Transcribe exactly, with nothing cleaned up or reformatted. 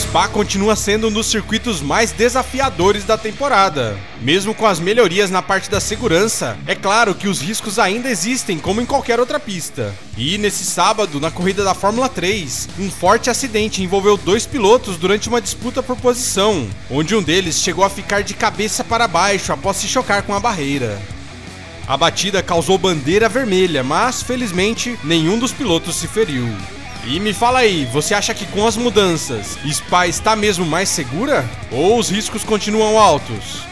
Spa continua sendo um dos circuitos mais desafiadores da temporada. Mesmo com as melhorias na parte da segurança, é claro que os riscos ainda existem como em qualquer outra pista. E nesse sábado, na corrida da Fórmula três, um forte acidente envolveu dois pilotos durante uma disputa por posição, onde um deles chegou a ficar de cabeça para baixo após se chocar com a barreira. A batida causou bandeira vermelha, mas felizmente nenhum dos pilotos se feriu. E me fala aí, você acha que com as mudanças, Spa está mesmo mais segura? Ou os riscos continuam altos?